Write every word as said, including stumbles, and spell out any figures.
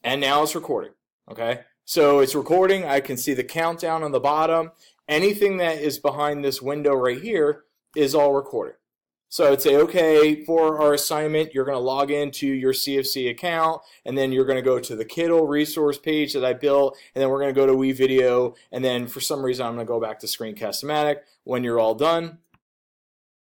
And now it's recording, okay? So it's recording. I can see the countdown on the bottom. Anything that is behind this window right here is all recorded. So I'd say, okay, for our assignment, you're going to log into your C F C account, and then you're going to go to the Kiddle resource page that I built, and then we're going to go to WeVideo, and then for some reason I'm going to go back to Screencast-O-Matic. When you're all done,